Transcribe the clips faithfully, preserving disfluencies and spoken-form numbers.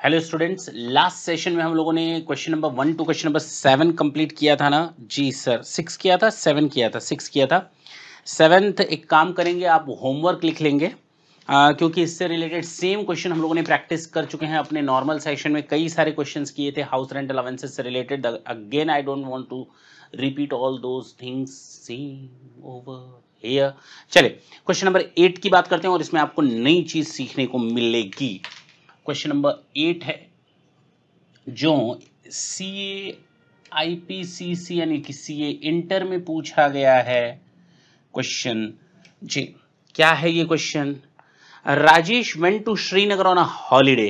Hello students, last session में हम लोगों ने question number one to question number seven complete किया था ना जी सर। सिक्स किया था, सेवन किया था, सिक्स किया था। सेवन्थ एक काम करेंगे, आप होमवर्क लिख लेंगे आ, क्योंकि इससे रिलेटेड सेम क्वेश्चन हम लोगों ने प्रैक्टिस कर चुके हैं अपने नॉर्मल सेशन में। कई सारे क्वेश्चंस किए थे हाउस रेंट अलाउंसेस से related. Again I don't want to repeat all those things seen over here. चले क्वेश्चन नंबर एट की बात करते हैं और इसमें आपको नई चीज सीखने को मिलेगी। क्वेश्चन नंबर एट है जो सी ए आई पी सी सी यानी कि सी ए इंटर में पूछा गया है क्वेश्चन। जी क्या है ये question? Rajesh went to Srinagar on a holiday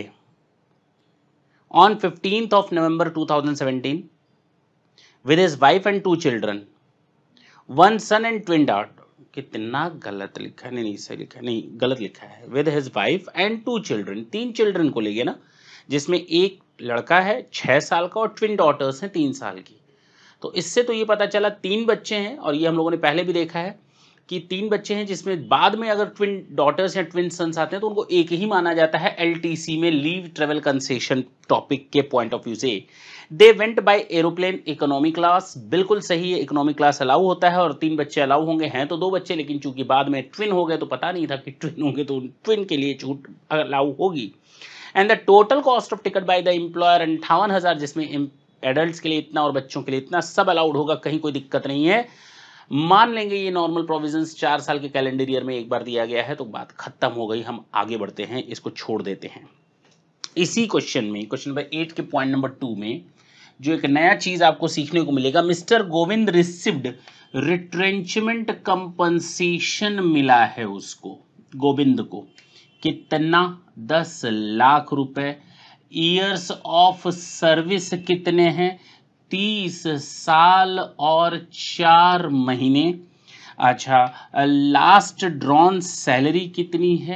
on fifteenth of November two thousand seventeen with his wife and two children, one son and twin daughter. कितना गलत लिखा है, नहीं नहीं सही लिखा है, नहीं गलत लिखा है। With his wife and two children, तीन चिल्ड्रन को ले गए ना, जिसमें एक लड़का है छह साल का और ट्विन डॉटर्स हैं तीन साल की। तो इससे तो ये पता चला तीन बच्चे हैं, और ये हम लोगों ने पहले भी देखा है कि तीन बच्चे हैं, जिसमें बाद में अगर ट्विन डॉटर्स या ट्विन सन्स आते हैं तो उनको एक ही माना जाता है एल टी सी में, लीव ट्रेवल कंसेशन टॉपिक के पॉइंट ऑफ व्यू से। They went by aeroplane economy class, बिल्कुल सही है, इकोनॉमी क्लास अलाउ होता है और तीन बच्चे अलाउ होंगे। हैं तो दो बच्चे, लेकिन चूंकि बाद में ट्विन हो गए तो पता नहीं था कि ट्विन होंगे, तो ट्विन के लिए छूट अलाउ होगी। And the total cost of ticket by the employer अंठावन हजार, जिसमें एडल्ट्स के लिए इतना और बच्चों के लिए इतना, सब अलाउड होगा, कहीं कोई दिक्कत नहीं है। मान लेंगे ये नॉर्मल प्रोविजंस चार साल के कैलेंडर ईयर में एक बार दिया गया है, तो बात खत्म हो गई। हम आगे बढ़ते हैं, इसको छोड़ देते हैं। इसी क्वेश्चन में, क्वेश्चन नंबर एट के पॉइंट नंबर टू में जो एक नया चीज आपको सीखने को मिलेगा, mister Govind received retrenchment compensation मिला है उसको, गोविंद को कितना? दस लाख रुपए। ईयर्स ऑफ सर्विस कितने हैं? तीस साल और चार महीने। अच्छा, लास्ट ड्रॉन सैलरी कितनी है?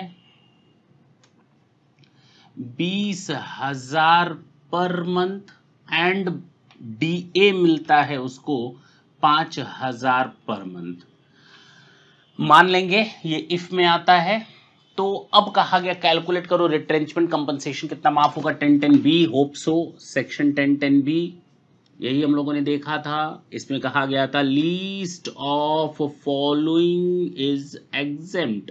बीस हजार पर मंथ। एंड डीए मिलता है उसको पांच हजार पर मंथ। मान लेंगे ये इफ में आता है। तो अब कहा गया कैलकुलेट करो रिट्रेंचमेंट कंपनसेशन कितना माफ होगा। Ten ten B, hope so section ten ten B, यही हम लोगों ने देखा था। इसमें कहा गया था least of following is exempt.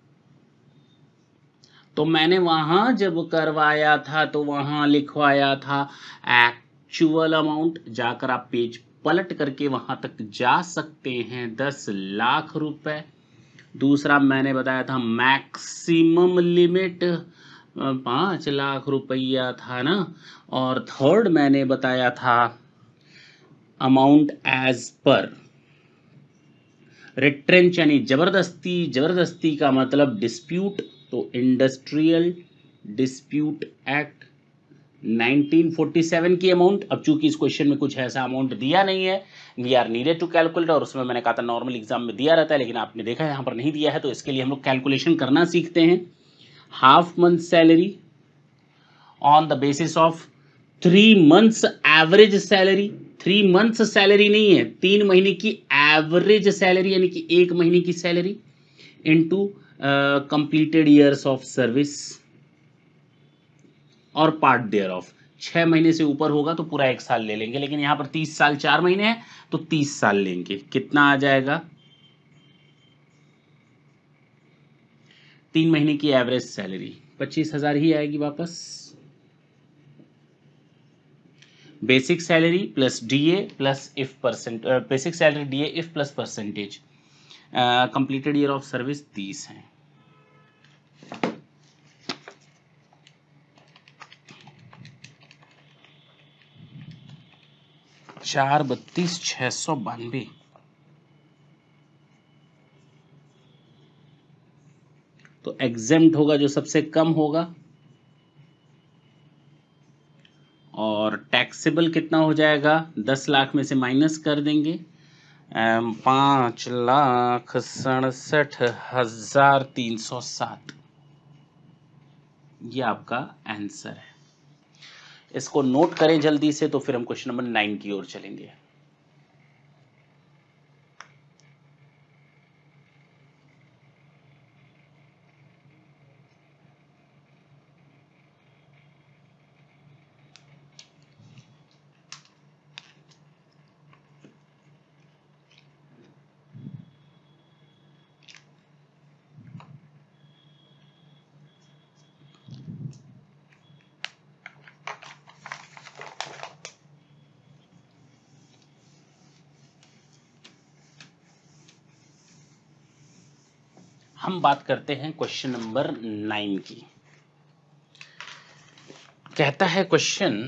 तो मैंने वहां जब करवाया था तो वहां लिखवाया था एक्चुअल अमाउंट। जाकर आप पेज पलट करके वहां तक जा सकते हैं, दस लाख रुपए। दूसरा मैंने बताया था मैक्सिमम लिमिट पांच लाख रुपया था ना। और थर्ड मैंने बताया था अमाउंट एज पर रिट्रेंच, यानी जबरदस्ती। जबरदस्ती का मतलब डिस्प्यूट, तो industrial dispute act nineteen forty seven की अमाउंट। अब चूंकि इस क्वेश्चन में कुछ ऐसा अमाउंट दिया नहीं है, we are needed to calculate, और उसमें मैंने कहा था नॉर्मल एग्जाम में दिया रहता है, लेकिन आपने देखा है यहाँ पर नहीं दिया है, तो इसके लिए हम लोग कैलकुलेशन करना सीखते हैं। Half month salary on the basis of three months average salary. Three months salary नहीं है, तीन महीने की एवरेज सैलरी, यानी कि एक महीने की salary into completed years of service और पार्ट देयर ऑफ। छह महीने से ऊपर होगा तो पूरा एक साल ले लेंगे, लेकिन यहां पर तीस साल चार महीने है तो तीस साल लेंगे। कितना आ जाएगा? तीन महीने की एवरेज सैलरी पच्चीस हजार ही आएगी वापस। Basic salary plus DA plus if percent, basic salary DA if plus percentage. Completed year of service तीस है। चार बत्तीस छह सौ बानवे। तो एग्जेम्प्ट होगा जो सबसे कम होगा, और टैक्सेबल कितना हो जाएगा? दस लाख में से माइनस कर देंगे, पांच लाख सड़सठ हजार तीन सौ सात। ये आपका आंसर है। इसको नोट करें जल्दी से, तो फिर हम क्वेश्चन नंबर नाइन की ओर चलेंगे। हम बात करते हैं क्वेश्चन नंबर नाइन की। कहता है क्वेश्चन,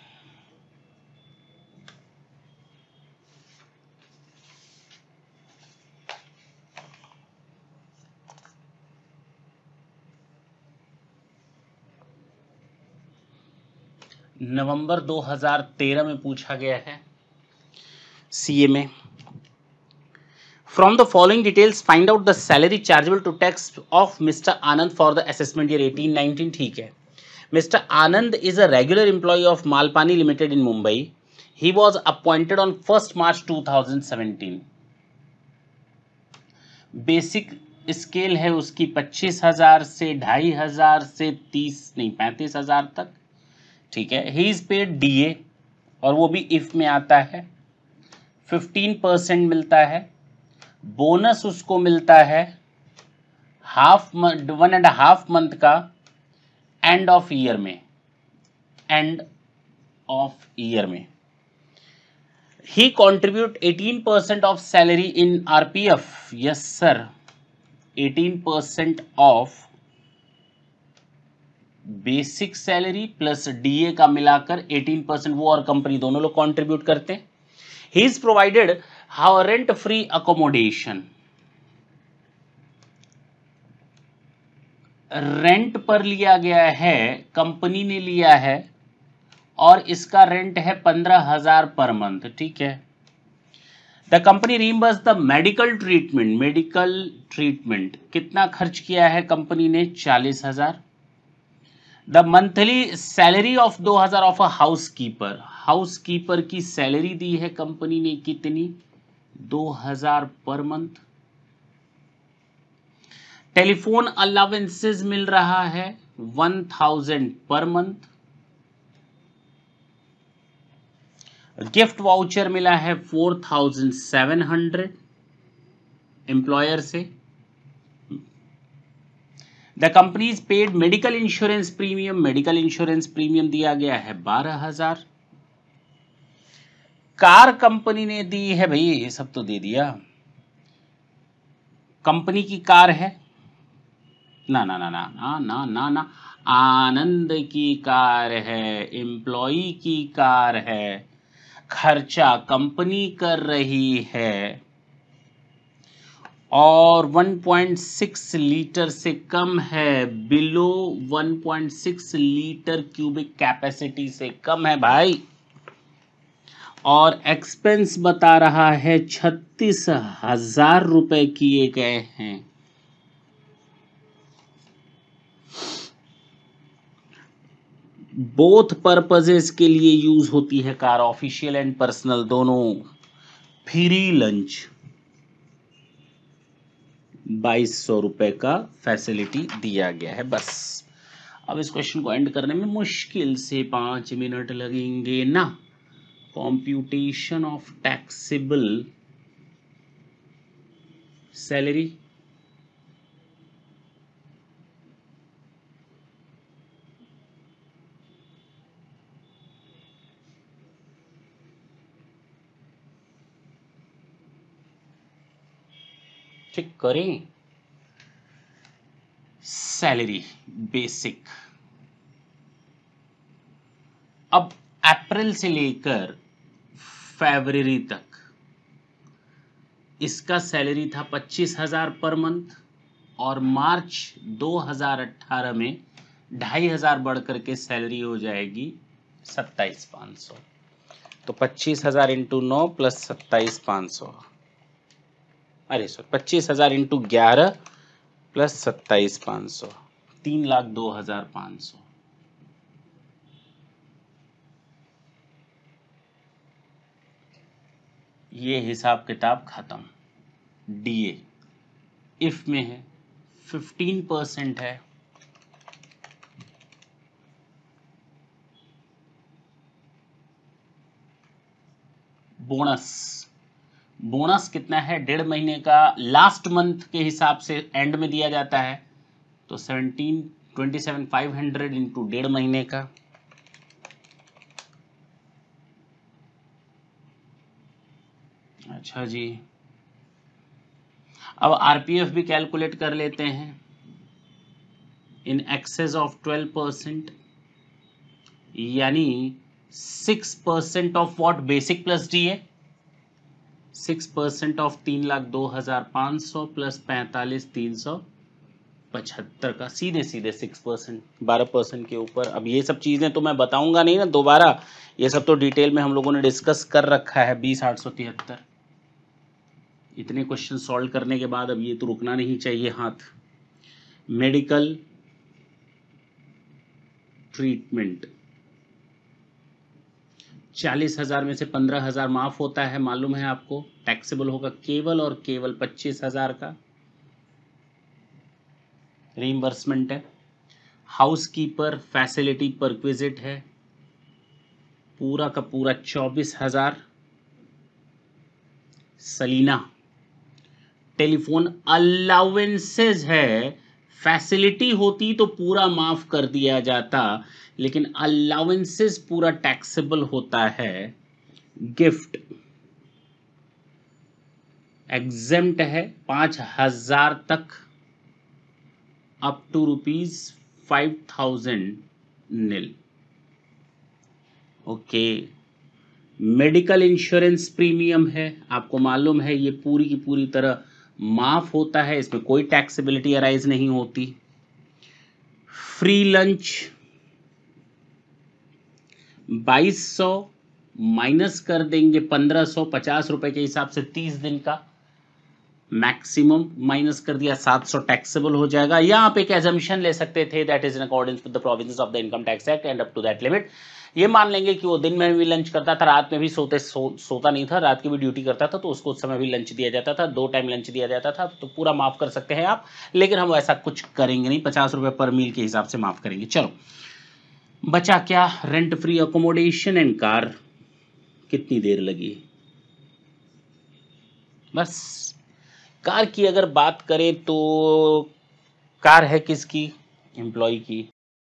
नवंबर दो हज़ार तेरह में पूछा गया है सीए में। From the following details, find out the salary chargeable to tax of Mister Anand for the assessment year eighteen nineteen. ठीक है। Mister Anand is a regular employee of Malpani Limited in Mumbai. He was appointed on first March two thousand seventeen. Basic scale है उसकी पच्चीस हजार से ढाई हजार से तीस नहीं पैंतीस हजार तक। ठीक है। ही इज पेड डीए और वो भी इफ में आता है। फिफ्टीन परसेंट मिलता है। बोनस उसको मिलता है half one and half month का एंड ऑफ ईयर में एंड ऑफ ईयर में ही contribute eighteen percent of salary in RPF. Yes sir, eighteen percent of basic salary plus DA का मिलाकर एटीन परसेंट वो और कंपनी दोनों लोग कंट्रीब्यूट करते हैं। He is provided how rent free accommodation, rent पर लिया गया है, कंपनी ने लिया है और इसका रेंट है पंद्रह हजार पर मंथ। ठीक है। The company reimburse the medical treatment, medical treatment कितना खर्च किया है कंपनी ने? चालीस हजार। द मंथली सैलरी ऑफ दो हजार of a housekeeper, housekeeper की सैलरी दी है कंपनी ने कितनी? दो हजार पर मंथ। टेलीफोन अलावेंसेस मिल रहा है one thousand per month. Gift voucher मिला है four thousand seven hundred employer से। The company is paid medical insurance premium, medical insurance premium दिया गया है बारह हजार। कार कंपनी ने दी है, भाई ये सब तो दे दिया। कंपनी की कार है ना ना ना ना ना ना ना ना आनंद की कार है, एम्प्लॉई की कार है, खर्चा कंपनी कर रही है और वन पॉइंट सिक्स लीटर से कम है, below one point six litre cubic capacity से कम है भाई। और एक्सपेंस बता रहा है छत्तीस हजार रुपए किए गए हैं। बोथ पर्पजेस के लिए यूज होती है कार, ऑफिशियल एंड पर्सनल दोनों। फ्री लंच बाईस सौ रुपए का फैसिलिटी दिया गया है। बस अब इस क्वेश्चन को एंड करने में मुश्किल से पांच मिनट लगेंगे ना। Computation of taxable salary, check करें। सैलरी बेसिक, अब अप्रैल से लेकर फरवरी तक इसका सैलरी था पच्चीस हजार पर मंथ और मार्च दो हज़ार अठारह में ढाई हजार बढ़ करके सैलरी हो जाएगी सत्ताईस पाँच सौ। तो पच्चीस हजार इंटू नौ प्लस सत्ताईस पाँच सौ, अरे सर पच्चीस हजार इंटू ग्यारह प्लस सत्ताईस पाँच सौ, तीन लाख दो हजार पाँच सौ। ये हिसाब किताब खत्म। डीए इफ में है, फिफ्टीन परसेंट है, बोनस, बोनस कितना है? डेढ़ महीने का, लास्ट मंथ के हिसाब से एंड में दिया जाता है तो seventeen twenty seven five hundred into डेढ़ महीने का। अच्छा जी, अब आरपीएफ भी कैलकुलेट कर लेते हैं। In excess of twelve percent यानी six percent of what, basic plus D है, सिक्स परसेंट ऑफ तीन लाख दो हजार पाँच सौ प्लस पैंतालीस तीन सौ पचहत्तर का सीधे सीधे सिक्स परसेंट, बारह परसेंट के ऊपर। अब ये सब चीज़ें तो मैं बताऊंगा नहीं ना दोबारा, ये सब तो डिटेल में हम लोगों ने डिस्कस कर रखा है। बीस आठ सौ तिहत्तर, इतने क्वेश्चन सॉल्व करने के बाद अब ये तो रुकना नहीं चाहिए हाथ। मेडिकल ट्रीटमेंट चालीस हजार में से पंद्रह हजार माफ होता है, मालूम है आपको। टैक्सेबल होगा केवल और केवल पच्चीस हजार का, रीइंबर्समेंट है। हाउसकीपर फैसिलिटी परक्विजिट है, पूरा का पूरा चौबीस हजार। सलीना टेलीफोन अलाउंसेज है, फैसिलिटी होती तो पूरा माफ कर दिया जाता, लेकिन अलाउंसेज पूरा टैक्सेबल होता है। गिफ्ट एग्जेम्प्ट है पांच हजार तक, up to rupees five thousand nil. Okay, medical insurance premium है, आपको मालूम है ये पूरी की पूरी तरह माफ होता है, इसमें कोई टैक्सेबिलिटी अराइज नहीं होती। फ्री लंच बाईस सौ माइनस कर देंगे पंद्रह सौ, पचास रुपए के हिसाब से तीस दिन का मैक्सिमम माइनस कर दिया, सात सौ टैक्सेबल हो जाएगा। या आप एक एजम्पशन ले सकते थे, that is in accordance with the provisions of the income tax act and up to that limit. ये मान लेंगे कि वो दिन में भी लंच करता था, रात में भी सोते सो, सोता नहीं था, रात की भी ड्यूटी करता था, तो उसको उस समय भी लंच दिया जाता था, दो टाइम लंच दिया जाता था, तो पूरा माफ कर सकते हैं आप। लेकिन हम ऐसा कुछ करेंगे नहीं, पचास रुपए पर मील के हिसाब से माफ करेंगे। चलो बचा क्या, rent free accommodation and car. कितनी देर लगी, बस। कार की अगर बात करें तो कार है किसकी, एम्प्लॉय की।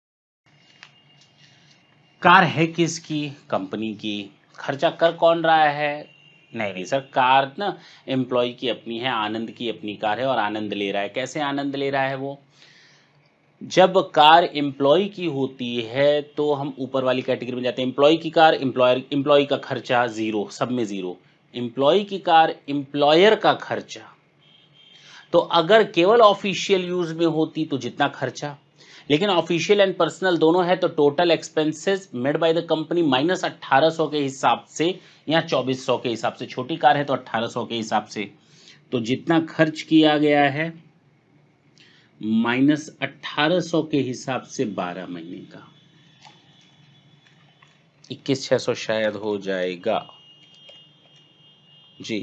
कार है किसकी, कंपनी की। खर्चा कर कौन रहा है, नहीं नहीं सर, कार ना एम्प्लॉय की अपनी है, आनंद की अपनी कार है और आनंद ले रहा है। कैसे आनंद ले रहा है वो, जब कार एम्प्लॉय की होती है तो हम ऊपर वाली कैटेगरी में जाते हैं। एम्प्लॉय की कार, एम्प्लॉयर, एम्प्लॉय का खर्चा जीरो, सब में जीरो। एम्प्लॉय की कार, एम्प्लॉयर का खर्चा। तो अगर केवल ऑफिशियल यूज में होती तो जितना खर्चा, लेकिन ऑफिशियल एंड पर्सनल दोनों है, तो total expenses made by the company minus अट्ठारह सौ के हिसाब से या चौबीस सौ के हिसाब से, छोटी कार है तो अट्ठारह सौ के हिसाब से, तो जितना खर्च किया गया है माइनस अट्ठारह सौ के हिसाब से बारह महीने का, इक्कीस छह सौ शायद हो जाएगा जी।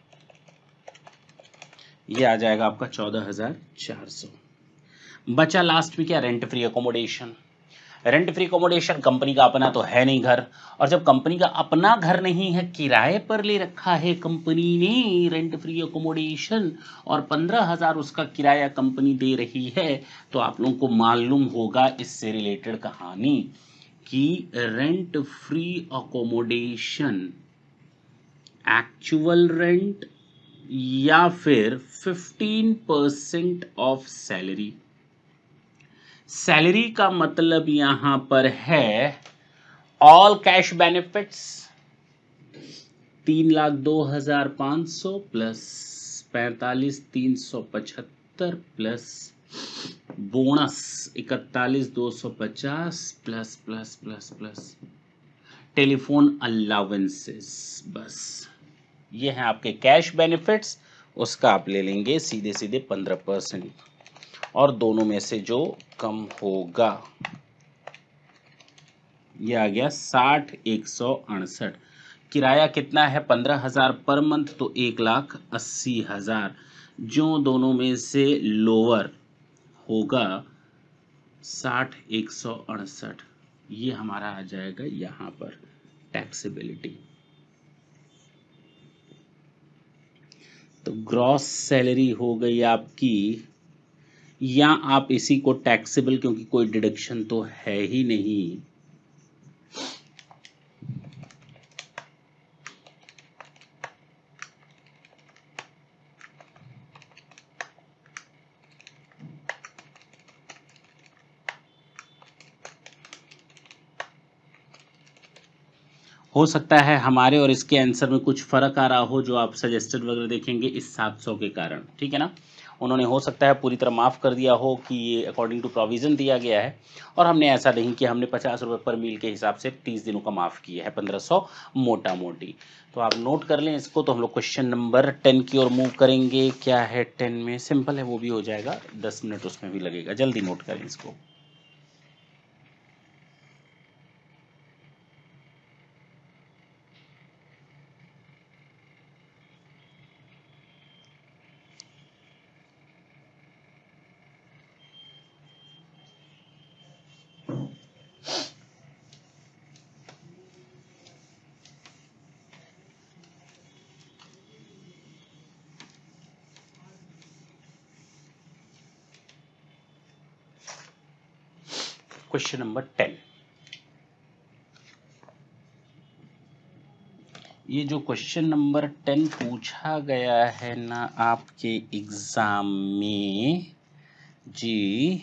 ये आ जाएगा आपका चौदह हजार चार सौ। बचा लास्ट में क्या, rent free accommodation. Rent free accommodation, company का अपना तो है नहीं घर, और जब कंपनी का अपना घर नहीं है, किराए पर ले रखा है कंपनी ने रेंट फ्री अकोमोडेशन, और पंद्रह हजार उसका किराया कंपनी दे रही है, तो आप लोगों को मालूम होगा इससे रिलेटेड कहानी कि rent free accommodation actual rent या फिर fifteen percent of salary. Salary का मतलब यहां पर है ऑल कैश बेनिफिट्स, तीन लाख दो हजार पांच सौ प्लस पैंतालीस तीन सौ पचहत्तर प्लस बोनस इकतालीस दो सौ पचास plus plus plus plus telephone allowances. बस ये है आपके कैश बेनिफिट्स, उसका आप ले लेंगे सीधे सीधे पंद्रह परसेंट, और दोनों में से जो कम होगा, ये आ गया साठ एक सौ अड़सठ। किराया कितना है, पंद्रह हजार पर मंथ, तो एक लाख अस्सी हजार। जो दोनों में से लोअर होगा साठ एक सौ अड़सठ, ये हमारा आ जाएगा यहां पर टैक्सेबिलिटी। तो ग्रॉस सैलरी हो गई आपकी, या आप इसी को टैक्सेबल, क्योंकि कोई डिडक्शन तो है ही नहीं, हो सकता है हमारे और इसके आंसर में कुछ फर्क आ रहा हो, जो आप सजेस्टेड वगैरह देखेंगे इस सात सौ के कारण, ठीक है ना। उन्होंने हो सकता है पूरी तरह माफ़ कर दिया हो कि ये अकॉर्डिंग टू प्रोविज़न दिया गया है, और हमने ऐसा नहीं किया, हमने पचास रुपये पर मील के हिसाब से तीस दिनों का माफ़ किया है, पंद्रह सौ मोटा मोटी। तो आप नोट कर लें इसको। तो हम लोग क्वेश्चन नंबर टेन की ओर मूव करेंगे। क्या है टेन में? सिंपल है, वो भी हो जाएगा, दस मिनट उसमें भी लगेगा, जल्दी नोट करें इसको। Question number ten. ये जो क्वेश्चन नंबर टेन पूछा गया है ना आपके एग्जाम में जी,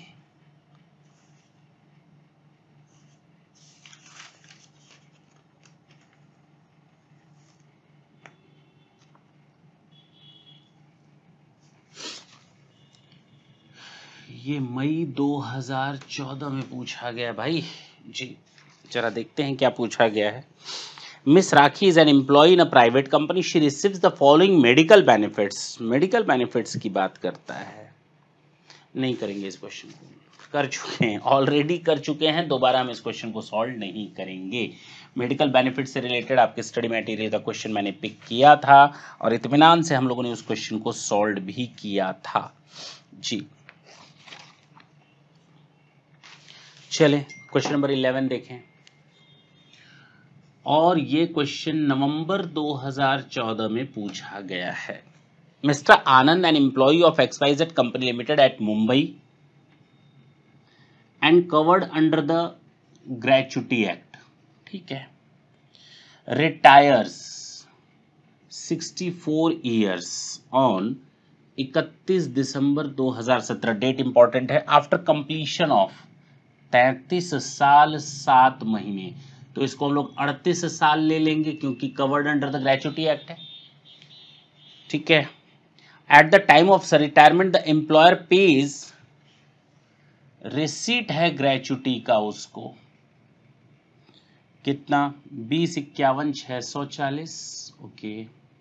ये मई दो हज़ार चौदह में पूछा गया भाई जी। जरा देखते हैं क्या पूछा गया है। Miss Rakhi is an employee in a private company, she receives the following medical benefits. Medical benefits की बात करता है। नहीं करेंगे इस क्वेश्चन को, कर चुके हैं, ऑलरेडी कर चुके हैं, दोबारा हम इस क्वेश्चन को सॉल्व नहीं करेंगे। मेडिकल बेनिफिट से रिलेटेड आपके स्टडी मटेरियल का क्वेश्चन मैंने पिक किया था, और इत्मीनान से हम लोगों ने उस क्वेश्चन को सॉल्व भी किया था जी। चलें क्वेश्चन नंबर इलेवन देखें। और ये क्वेश्चन नवंबर दो हज़ार चौदह में पूछा गया है। Mr Anand, an employee of XYZ company limited at Mumbai and covered under the gratuity act, ठीक है, retires sixty four years on इकतीस दिसंबर दो हज़ार सत्रह, डेट इंपॉर्टेंट है, आफ्टर कंप्लीशन ऑफ तैंतीस साल सात महीने। तो इसको हम लोग अड़तीस साल ले लेंगे क्योंकि covered under the gratuity act है, ठीक है। At the time of retirement the employer pays, receipt है ग्रेच्युटी का उसको कितना, बीस इक्यावन छह सौ चालीस, ओके।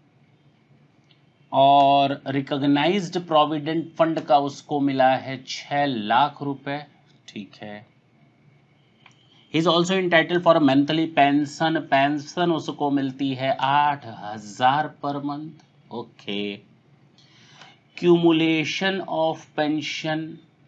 और रिकॉग्नाइज्ड प्रोविडेंट फंड का उसको मिला है छह लाख रुपए, ठीक है। He is also entitled for monthly pension, pension उसको मिलती है आठ हजार per month, okay. Commutation of pension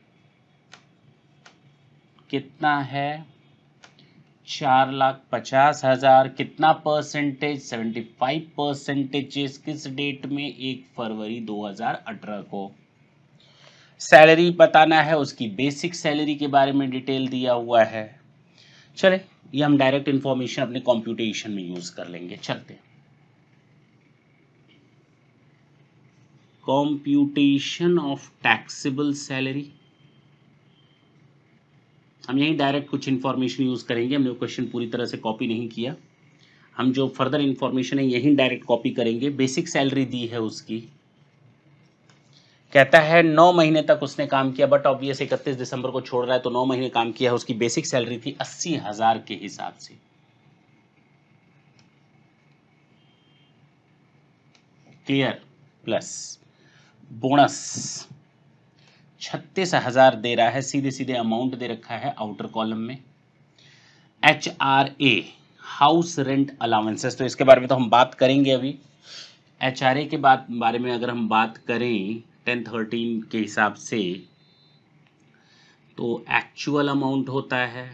कितना है, चार लाख पचास हजार, कितना परसेंटेज, सेवेंटी फाइव परसेंटेज, किस डेट में, एक फरवरी दो हज़ार अठारह को। सैलरी बताना है, उसकी बेसिक सैलरी के बारे में डिटेल दिया हुआ है। चले ये हम डायरेक्ट इंफॉर्मेशन अपने कंप्यूटेशन में यूज कर लेंगे, चलते। कंप्यूटेशन ऑफ टैक्सेबल सैलरी, हम यही डायरेक्ट कुछ इंफॉर्मेशन यूज करेंगे। हमने क्वेश्चन पूरी तरह से कॉपी नहीं किया, हम जो फर्दर इंफॉर्मेशन है यही डायरेक्ट कॉपी करेंगे। बेसिक सैलरी दी है उसकी, कहता है नौ महीने तक उसने काम किया, बट ऑब्वियस इकतीस दिसंबर को छोड़ रहा है तो नौ महीने काम किया है। उसकी बेसिक सैलरी थी अस्सी हजार के हिसाब से, क्लियर, प्लस बोनस छत्तीस हजार दे रहा है, सीधे सीधे अमाउंट दे रखा है आउटर कॉलम में। H R A, house rent allowances, तो इसके बारे में तो हम बात करेंगे अभी। एच आर ए के बाद बारे में अगर हम बात करें टेन थर्टीन के हिसाब से, तो एक्चुअल अमाउंट होता है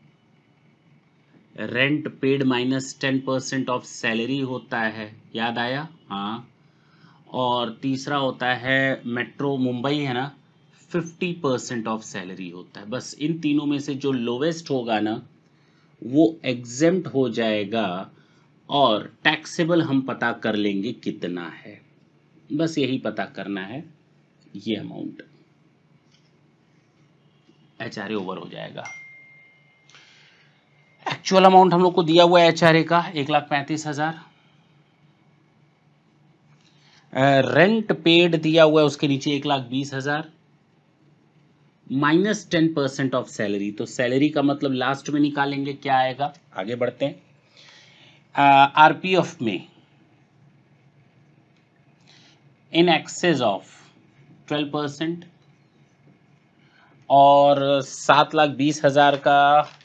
rent paid minus ten percent of salary होता है, याद आया, हाँ। और तीसरा होता है मेट्रो मुंबई है ना, फिफ्टी परसेंट ऑफ सैलरी होता है। बस इन तीनों में से जो लोवेस्ट होगा ना वो एग्जेम्प्ट हो जाएगा, और टैक्सेबल हम पता कर लेंगे कितना है, बस यही पता करना है। ये amount H R A over हो जाएगा। एक्चुअल अमाउंट हम लोग को दिया हुआ है एच आर ए का एक लाख पैंतीस हजार। रेंट पेड दिया हुआ है उसके नीचे एक लाख बीस हजार minus ten percent of salary. तो सैलरी का मतलब लास्ट में निकालेंगे, क्या आएगा, आगे बढ़ते हैं। आरपीएफ में in excess of twelve percent और सात लाख बीस हजार का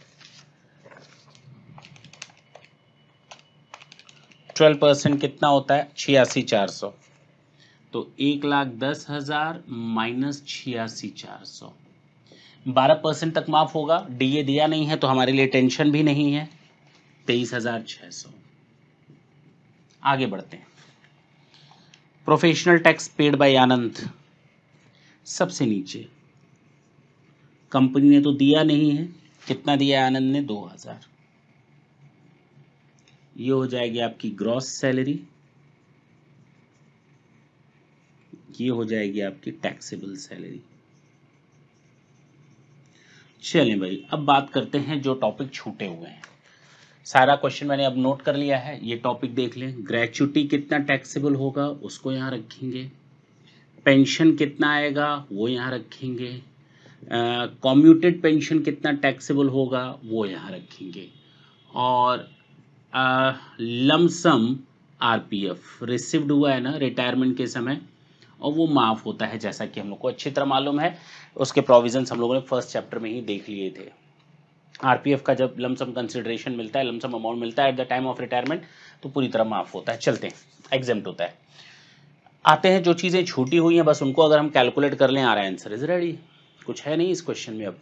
ट्वेल्व परसेंट कितना होता है, छियासी चार सौ। तो एक लाख दस हजार माइनस छियासी चार सौ, बारह परसेंट तक माफ होगा। डीए दिया नहीं है तो हमारे लिए टेंशन भी नहीं है, तेईस हजार छह सौ। आगे बढ़ते हैं। Professional tax paid by Anand सबसे नीचे, कंपनी ने तो दिया नहीं है, कितना दिया है आनंद ने, दो हजार। ये हो जाएगी आपकी ग्रॉस सैलरी, ये हो जाएगी आपकी टैक्सेबल सैलरी। चलें भाई, अब बात करते हैं जो टॉपिक छूटे हुए हैं। सारा क्वेश्चन मैंने अब नोट कर लिया है, ये टॉपिक देख लें। ग्रेच्युटी कितना टैक्सेबल होगा उसको यहाँ रखेंगे, पेंशन कितना आएगा वो यहाँ रखेंगे, कॉम्यूटेड पेंशन कितना टैक्सेबल होगा वो यहाँ रखेंगे, और लमसम आरपीएफ रिसीव्ड हुआ है ना रिटायरमेंट के समय, और वो माफ़ होता है, जैसा कि हम लोग को अच्छी तरह मालूम है। उसके प्रोविजंस हम लोगों ने फर्स्ट चैप्टर में ही देख लिए थे। आरपीएफ का जब लमसम कंसिडरेशन मिलता है, लमसम अमाउंट मिलता है at the time of retirement, तो पूरी तरह माफ़ होता है। चलते हैं, एग्जेम्प्ट होता है। आते हैं जो चीज़ें छूटी हुई हैं, बस उनको अगर हम कैलकुलेट कर लें, आ रहा है आंसर इज रेडी। कुछ है नहीं इस क्वेश्चन में। अब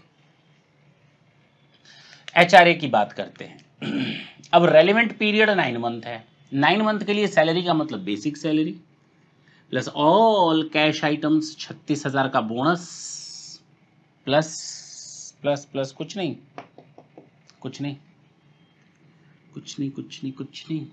एचआरए की बात करते हैं। अब रेलिवेंट पीरियड नाइन मंथ है। नाइन मंथ के लिए सैलरी का मतलब basic salary plus all cash items, छत्तीस हजार का बोनस प्लस प्लस प्लस कुछ नहीं कुछ नहीं कुछ नहीं कुछ नहीं कुछ नहीं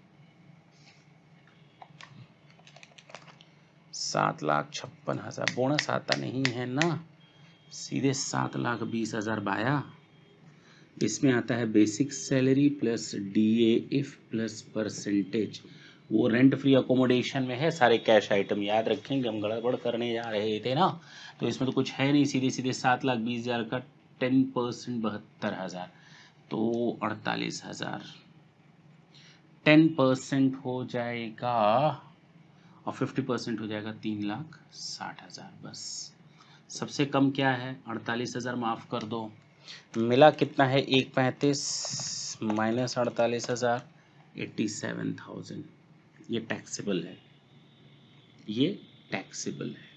सात लाख छप्पन हजार बोनस आता नहीं है ना, सीधे सात लाख बीस हजार बाया। इसमें आता है basic salary plus DAF plus percentage. वो रेंट फ्री अकोमोडेशन में है, सारे कैश आइटम याद रखेंगे, हम गड़बड़ करने जा रहे थे ना, तो इसमें तो कुछ है नहीं। सीधे सीधे सात लाख बीस हजार का टेन परसेंट बहत्तर हजार, तो अड़तालीस हजार। टेन परसेंट हो जाएगा और फिफ्टी परसेंट हो जाएगा तीन लाख साठ हजार। बस सबसे कम क्या है, अड़तालीस हजार माफ कर दो, मिला कितना है, एक पैंतीस माइनस अड़तालीस हजार, एट्टी सेवन थाउजेंड। ये टैक्सेबल है, ये टैक्सेबल है।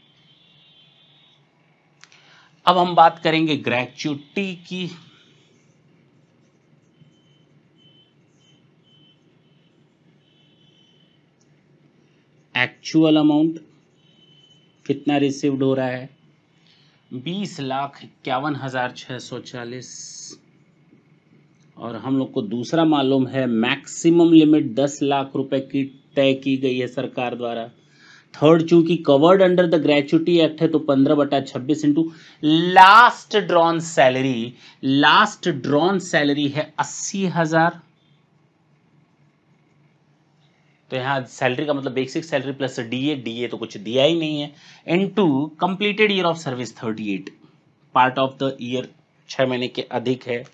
अब हम बात करेंगे ग्रेच्युटी की। एक्चुअल अमाउंट कितना रिसीव्ड हो रहा है, बीस लाख इक्यावन हजार छह सौ चालीस, और हम लोग को दूसरा मालूम है मैक्सिमम लिमिट दस लाख रुपए की तय की गई है सरकार द्वारा। थर्ड, चूंकि covered under the gratuity act है, तो पंद्रह बटा छब्बीस into last drawn salary, last drawn salary है अस्सी हजार। तो यहाँ सैलरी का मतलब basic salary plus DA, DA तो कुछ दिया ही नहीं है, into completed year of service thirty eight, part of the year छह महीने के अधिक है,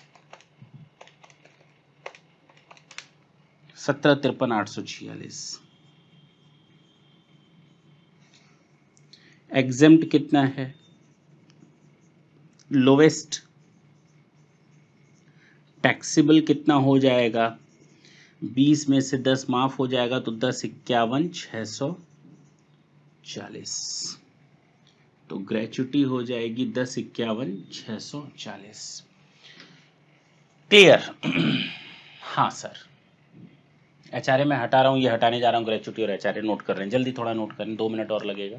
सत्रह तिरपन आठ सौ छियालीस। एग्जेम्प्ट कितना है, लोवेस्ट टैक्सेबल कितना हो जाएगा, बीस में से दस माफ हो जाएगा, तो दस इक्यावन छह सौ चालीस। तो ग्रेच्युटी हो जाएगी दस इक्यावन छह सौ चालीस। क्लियर? हाँ सर, एचआरए में हटा रहा हूँ, ये हटाने जा रहा हूँ, ग्रेच्युटी और एचआरए नोट कर रहे हैं, जल्दी थोड़ा नोट करें, दो मिनट और लगेगा।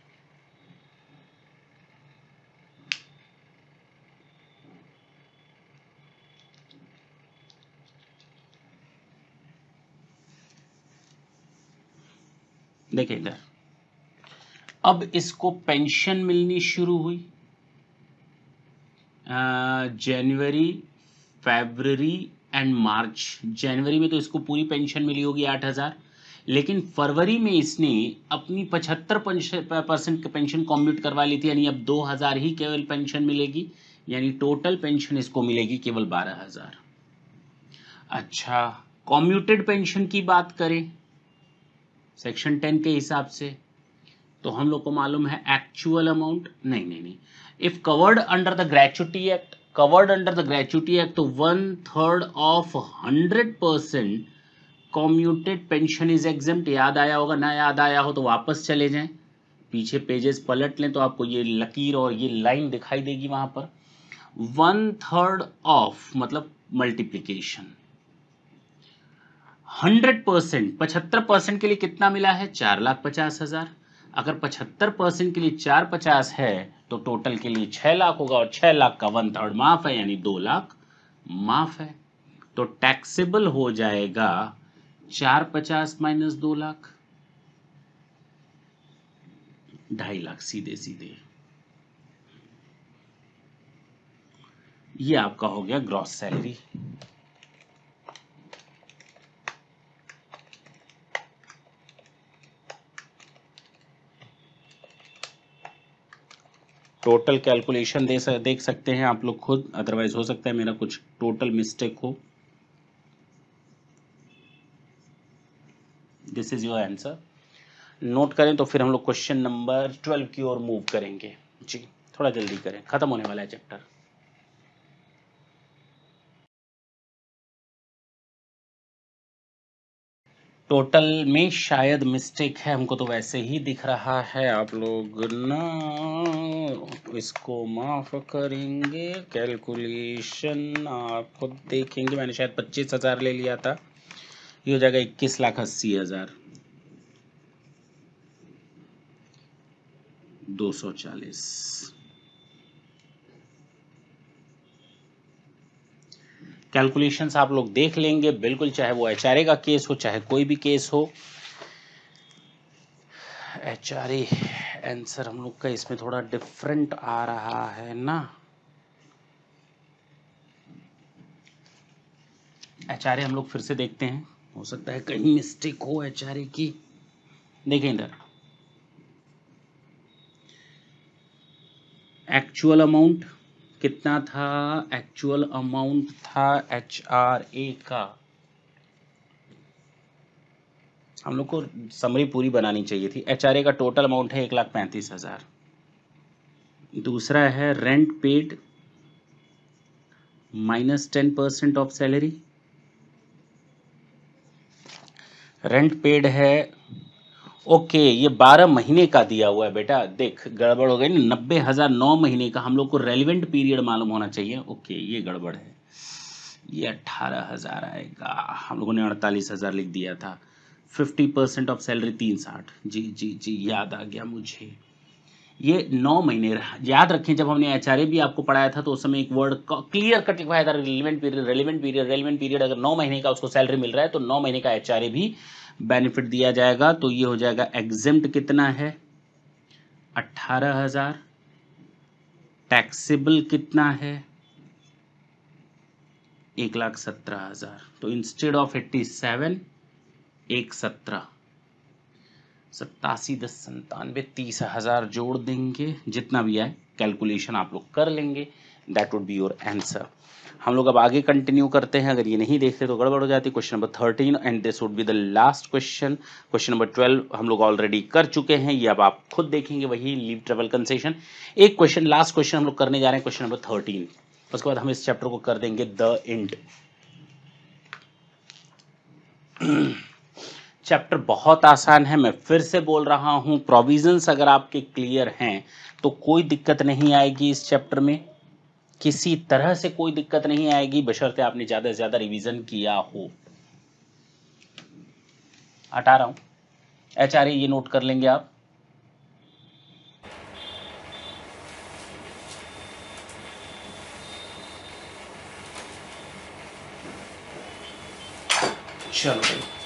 देखिए इधर, अब इसको पेंशन मिलनी शुरू हुई जनवरी फरवरी एंड मार्च, जनवरी में तो इसको पूरी पेंशन मिली होगी आठ हजार, लेकिन फरवरी में इसने अपनी पचहत्तर परसेंट पेंशन कॉम्प्यूट करवा ली थी, यानी अब दो हजार ही केवल पेंशन मिलेगी, यानी टोटल पेंशन इसको मिलेगी केवल बारह हजार। अच्छा, कॉम्प्यूटेड पेंशन की बात करें सेक्शन टेन के हिसाब से, तो हम लोग को मालूम है एक्चुअल अमाउंट, नहीं नहीं नहीं, if covered under the gratuity act, covered under the gratuity act, तो one third of hundred percent commuted pension is exempt. याद आया होगा, ना याद आया हो तो वापस चले जाएं, पीछे पेजेस पलट लें तो आपको ये लकीर और ये लाइन दिखाई देगी वहां पर। वन थर्ड ऑफ मतलब मल्टीप्लीकेशन, हंड्रेड परसेंट पचहत्तर परसेंट के लिए कितना मिला है, चार लाख पचास हजार। अगर पचहत्तर परसेंट के लिए चार पचास है तो टोटल के लिए छह लाख होगा, और छह लाख का वन थर्ड माफ है, यानी दो लाख माफ है। तो टैक्सेबल हो जाएगा चार पचास माइनस दो लाख, ढाई लाख सीधे सीधे। ये आपका हो गया ग्रॉस सैलरी। टोटल कैलकुलेशन दे सक, देख सकते हैं आप लोग खुद, अदरवाइज हो सकता है मेरा कुछ टोटल मिस्टेक हो। This is your answer. Note करें तो फिर हम लोग क्वेश्चन नंबर ट्वेल्व की ओर मूव करेंगे। जी थोड़ा जल्दी करें, खत्म होने वाला है चैप्टर। टोटल में शायद मिस्टेक है, हमको तो वैसे ही दिख रहा है, आप लोग ना इसको माफ करेंगे। कैलकुलेशन आप खुद देखेंगे, मैंने शायद पच्चीस हजार ले लिया था, ये हो जाएगा इक्कीस लाख अस्सी हजार दो सौ चालीस। कैलकुलेशंस आप लोग देख लेंगे बिल्कुल, चाहे वो एचआरए का केस हो चाहे कोई भी केस हो। एचआरए आंसर हम लोग का इसमें थोड़ा डिफरेंट आ रहा है ना। एचआरए हम लोग फिर से देखते हैं, हो सकता है कहीं मिस्टेक हो एचआरए की। देखें इधर, एक्चुअल अमाउंट कितना था, एक्चुअल अमाउंट था एचआरए का, हम लोग को समरी पूरी बनानी चाहिए थी। एचआरए का टोटल अमाउंट है एक लाख पैंतीस हजार। दूसरा है rent paid minus ten percent of salary. Rent paid है, ओके ये बारह महीने का दिया हुआ है बेटा, देख गड़बड़ हो गई ना, नब्बे हजार नौ महीने का, हम लोग को रेलिवेंट पीरियड मालूम होना चाहिए। ओके ये गड़बड़ है, ये अट्ठारह हजार आएगा, हम लोगों ने अड़तालीस हजार लिख दिया था। फिफ्टी परसेंट ऑफ सैलरी तीन साठ, जी जी जी याद आ गया मुझे। ये नौ महीने, याद रखें जब हमने एचआरए भी आपको पढ़ाया था तो उस समय एक वर्ड क्लियर कट लिखवाया था, relevant period relevant period relevant period. अगर नौ महीने का उसको सैलरी मिल रहा है तो नौ महीने का एचआरए भी बेनिफिट दिया जाएगा। तो ये हो जाएगा एग्जेम्प्ट कितना है, अट्ठारह हजार। टैक्सेबल कितना है, एक लाख सत्रह हजार। तो इंस्टेड ऑफ एट्टी सेवन एक सत्रह, सत्तासी दस संतानवे, तीस हजार जोड़ देंगे, जितना भी आए कैलकुलेशन आप लोग कर लेंगे, that would be your answer. हम लोग अब आगे कंटिन्यू करते हैं, अगर ये नहीं देखते तो गड़बड़ हो जाती। Question number thirteen and this would be the last question. Question number twelve हम लोग ऑलरेडी कर चुके हैं, ये अब आप खुद देखेंगे, वही लीव ट्रेवल कंसेशन। एक क्वेश्चन लास्ट क्वेश्चन हम लोग करने जा रहे हैं, क्वेश्चन नंबर थर्टीन, उसके बाद हम इस चैप्टर को कर देंगे द एंड। चैप्टर बहुत आसान है, मैं फिर से बोल रहा हूं, प्रोविजंस अगर आपके क्लियर हैं तो कोई दिक्कत नहीं आएगी इस चैप्टर में, किसी तरह से कोई दिक्कत नहीं आएगी, बशर्ते आपने ज्यादा से ज्यादा रिवीजन किया हो। हटा रहा हूं, एचआरए ये नोट कर लेंगे आप। चलो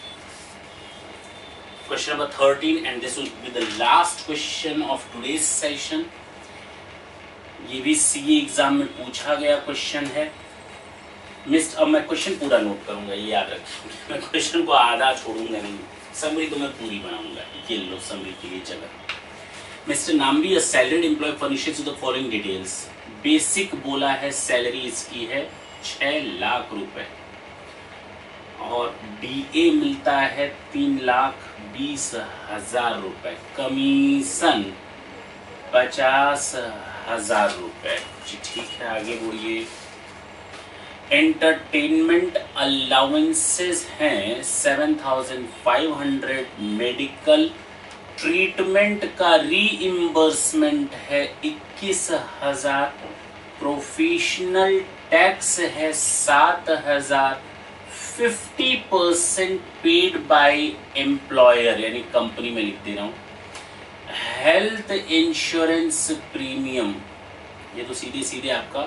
question number thirteen and this will be the last question of today's session. ये भी सीए एग्जाम में पूछा गया क्वेश्चन है। मिस्ट अब मैं क्वेश्चन पूरा नोट करूंगा, ये याद रखिए, मैं क्वेश्चन को आधा छोड़ूंगा नहीं, समरी तो मैं पूरी बनाऊंगा। ये लो समरी के लिए जगह। Mr Nambi a salaried employee furnishes with the following details. Basic बोला है, सैलरी इसकी है छह लाख रुपए और डीए मिलता है तीन लाख बीस हजार रुपए, कमीशन पचास हजार रुपए। जी ठीक है, आगे बढ़िए। एंटरटेनमेंट अलाउंसेस हैं seven thousand five hundred, medical treatment का रीइंबर्समेंट है इक्कीस हजार, प्रोफेशनल टैक्स है सात हजार, fifty percent paid by employer यानी कंपनी में लिख दे रहा हूं। हेल्थ इंश्योरेंस प्रीमियम, ये तो सीधे सीधे आपका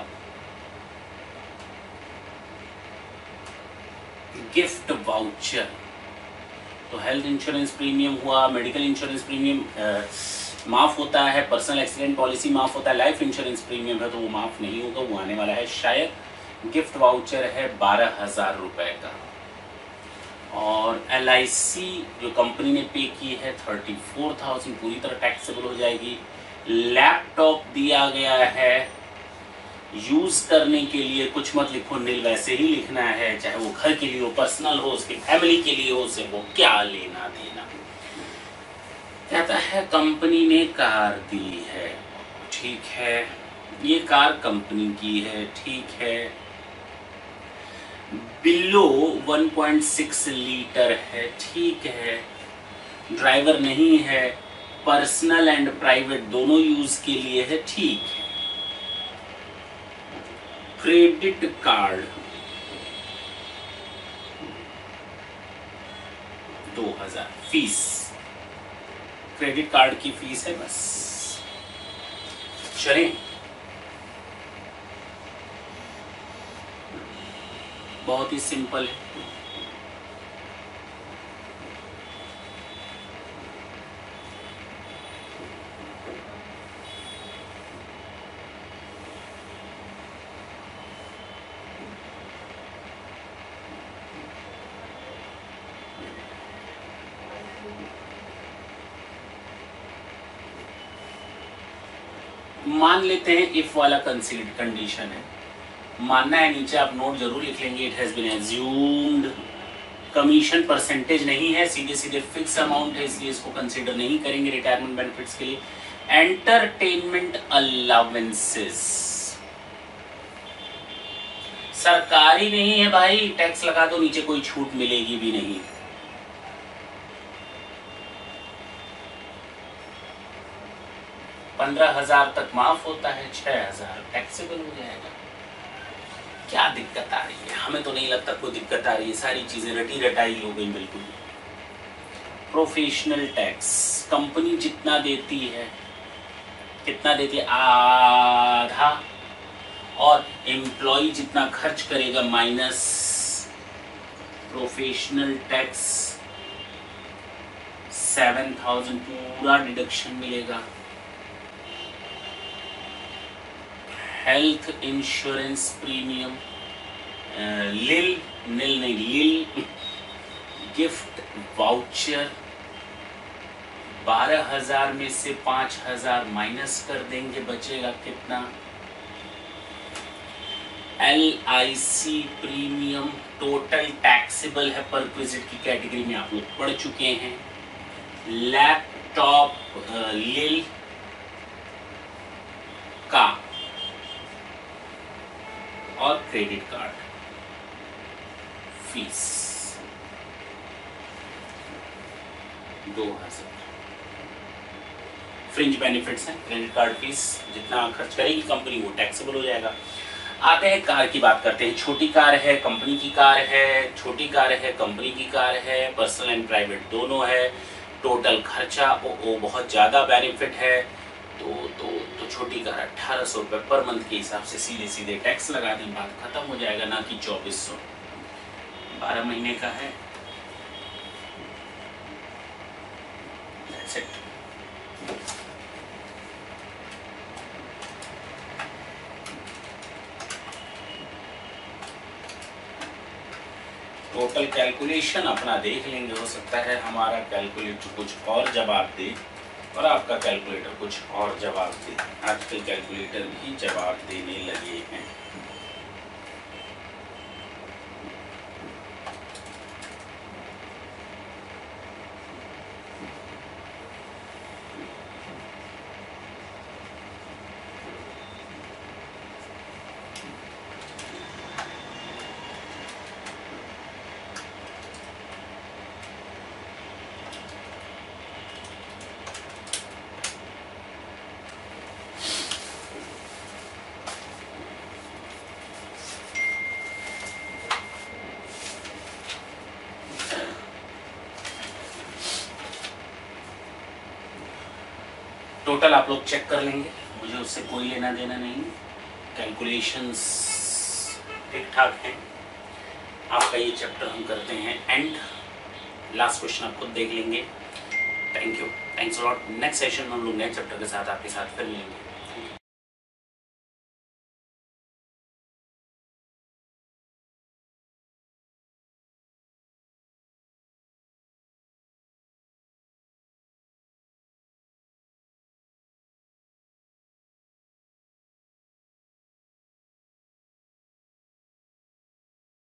गिफ्ट वाउचर, तो हेल्थ इंश्योरेंस प्रीमियम हुआ, मेडिकल इंश्योरेंस प्रीमियम माफ होता है, पर्सनल एक्सीडेंट पॉलिसी माफ होता है, लाइफ इंश्योरेंस प्रीमियम है तो वो माफ नहीं होगा, वो आने वाला है शायद। गिफ्ट वाउचर है बारह हजार रुपए का, और एल आई सी जो कंपनी ने पे की है थर्टी फोर थाउजेंड, पूरी तरह टैक्सेबल हो जाएगी। लैपटॉप दिया गया है यूज करने के लिए, कुछ मत लिखो नील, वैसे ही लिखना है, चाहे वो घर के लिए हो, पर्सनल हो, उसकी फैमिली के लिए हो, उसे वो क्या लेना देना। कहता है कंपनी ने कार दी है, ठीक है, ये कार कंपनी की है, ठीक है। Below one point six litre है, ठीक है। ड्राइवर नहीं है, पर्सनल एंड प्राइवेट दोनों यूज के लिए है, ठीक है। क्रेडिट कार्ड दो हजार, फीस क्रेडिट कार्ड की फीस है बस। चलें, बहुत ही सिंपल है। मान लेते हैं इफ वाला कंसीडर्ड कंडीशन है, मानना है, नीचे आप नोट जरूर लिख लेंगे। It has been assumed, commission percentage नहीं है, सीधे सीधे फिक्स अमाउंट है, इसलिए इसको कंसीडर नहीं करेंगे रिटायरमेंट बेनिफिट्स के लिए। एंटरटेनमेंट अलाउंसेस सरकारी नहीं है भाई, टैक्स लगा दो नीचे, कोई छूट मिलेगी भी नहीं। पंद्रह हजार तक माफ होता है, छह हजार टैक्सेबल हो जाएगा। क्या दिक्कत आ रही है? हमें तो नहीं लगता कोई दिक्कत आ रही है, सारी चीजें रटी रटाई हो गई बिल्कुल। प्रोफेशनल टैक्स कंपनी जितना देती है, कितना देती है, आधा, और एम्प्लॉय जितना खर्च करेगा minus professional tax seven thousand, पूरा डिडक्शन मिलेगा। हेल्थ इंश्योरेंस प्रीमियम लिल निल नहीं लिल गिफ्ट वाउचर बारह हजार में से पांच हजार माइनस कर देंगे, बचेगा कितना? L I C premium total taxable है, परक्विजिट की कैटेगरी में आप लोग पढ़ चुके हैं। लैपटॉप लिल का और क्रेडिट कार्ड फीस दो हजार। फ्रिंज बेनिफिट्स हैं, क्रेडिट कार्ड फीस जितना खर्च करेगी कंपनी वो टैक्सेबल हो जाएगा। आते हैं कार की बात करते हैं। छोटी कार है, कंपनी की कार है, छोटी कार है, कंपनी की कार है, पर्सनल एंड प्राइवेट दोनों है। टोटल खर्चा ओ, ओ बहुत ज़्यादा बेनिफिट है, तो तो तो छोटी कार अट्ठारह सौ रुपये पर मंथ के हिसाब से सीधे सीधे टैक्स लगा दें, बात खत्म हो जाएगा, ना कि चौबीस सौ। बारह महीने का है। That's it. टोटल कैलकुलेशन अपना देख लेंगे, हो सकता है हमारा कैलकुलेटर कुछ और जवाब दे और आपका कैलकुलेटर कुछ और जवाब दे। आजकल कैलकुलेटर भी जवाब देने लगे हैं। टोटल आप लोग चेक कर लेंगे, मुझे उससे कोई लेना देना नहीं। कैलकुलेशंस ठीक ठाक हैं। आपका ये चैप्टर हम करते हैं एंड। लास्ट क्वेश्चन आप खुद देख लेंगे। Thank you, thanks a lot. Next session में हम लोग नए चैप्टर के साथ आपके साथ फिर मिलेंगे।